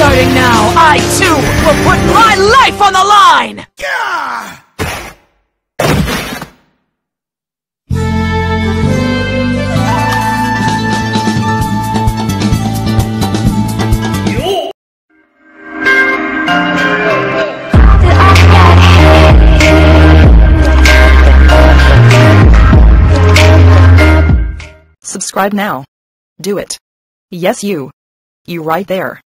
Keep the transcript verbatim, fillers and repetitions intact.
Starting now, I too will put my life on the line! Yeah! Subscribe now. Do it. Yes, you. You right there.